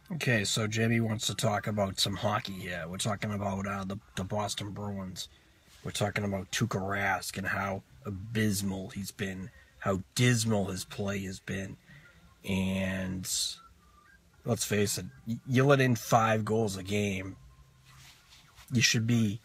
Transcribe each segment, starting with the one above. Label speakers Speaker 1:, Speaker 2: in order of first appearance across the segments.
Speaker 1: Okay, so JB wants to talk about some hockey here. We're talking about the Boston Bruins. We're talking about Tuukka Rask and how abysmal he's been, how dismal his play has been. And let's face it, you let in 5 goals a game, you should be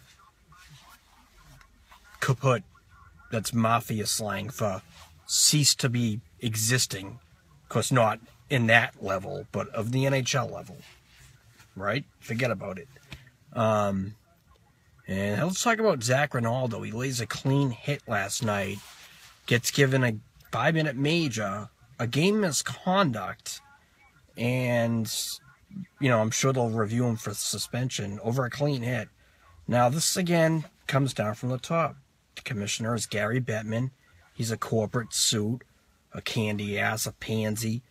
Speaker 1: kaput. That's mafia slang for cease to be existing. Of course, not in that level, but of the NHL level. Right? Forget about it. And let's talk about Zac Rinaldo. He lays a clean hit last night, gets given a 5-minute major, a game misconduct, and, I'm sure they'll review him for suspension over a clean hit. Now, this again comes down from the top. The commissioner is Gary Bettman. He's a corporate suit, a candy ass, a pansy.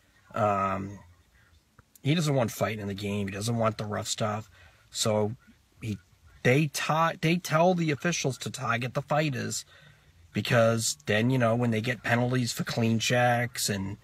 Speaker 1: He doesn't want fighting in the game. He doesn't want the rough stuff. So they tell the officials to target the fighters, because then, when they get penalties for clean checks and,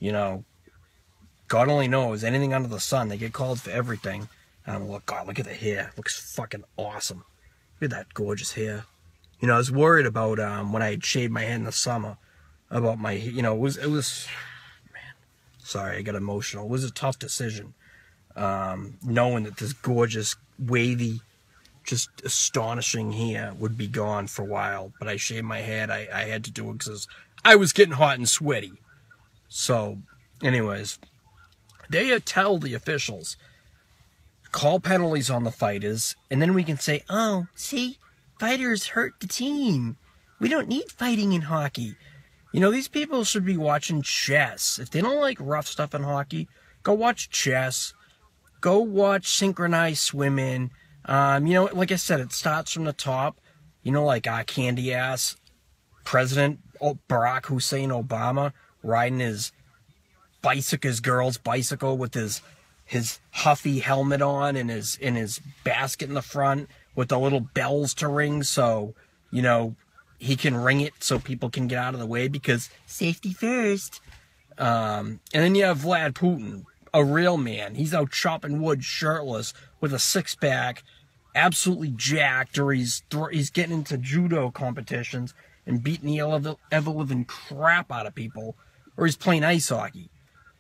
Speaker 1: God only knows, anything under the sun, they get called for everything. Look at the hair. It looks fucking awesome. Look at that gorgeous hair. I was worried about when I had shaved my head in the summer about my, it was, man, sorry, I got emotional. It was a tough decision, knowing that this gorgeous, wavy, just astonishing hair would be gone for a while. But I shaved my head. I had to do it because I was getting hot and sweaty. So, anyways, they tell the officials, call penalties on the fighters, and then we can say, oh, see, fighters hurt the team. We don't need fighting in hockey. These people should be watching chess. If they don't like rough stuff in hockey, go watch chess. Go watch synchronized swimming. Like I said, it starts from the top. Like our candy ass President Barack Hussein Obama riding his girl's bicycle with his huffy helmet on and his basket in the front with the little bells to ring, so he can ring it so people can get out of the way, because safety first. And then you have Vlad Putin, a real man. He's out chopping wood shirtless with a 6-pack, absolutely jacked, or he's getting into judo competitions and beating the ever-living crap out of people, or he's playing ice hockey.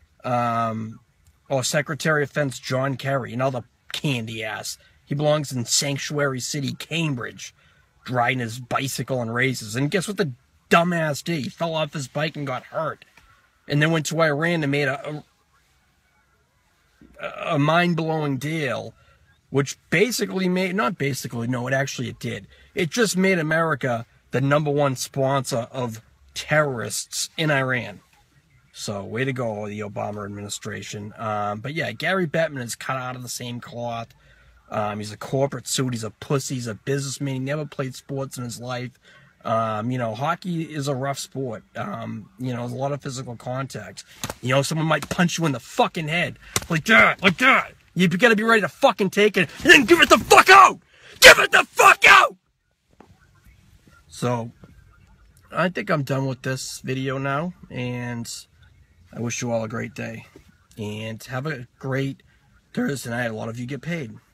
Speaker 1: Or Secretary of Defense John Kerry, another candy ass. He belongs in Sanctuary City, Cambridge, riding his bicycle and races. And guess what the dumbass did? He fell off his bike and got hurt. And then went to Iran and made a mind-blowing deal, which basically it did. It just made America the #1 sponsor of terrorists in Iran. So, way to go, the Obama administration. But yeah, Gary Bettman is cut out of the same cloth. He's a corporate suit. He's a pussy. He's a businessman. He never played sports in his life. Hockey is a rough sport. There's a lot of physical contact. Someone might punch you in the fucking head. Like that. You gotta be ready to fucking take it, and then give it the fuck out! Give it the fuck out! So, I think I'm done with this video now, and I wish you all a great day. And have a great Thursday night. A lot of you get paid.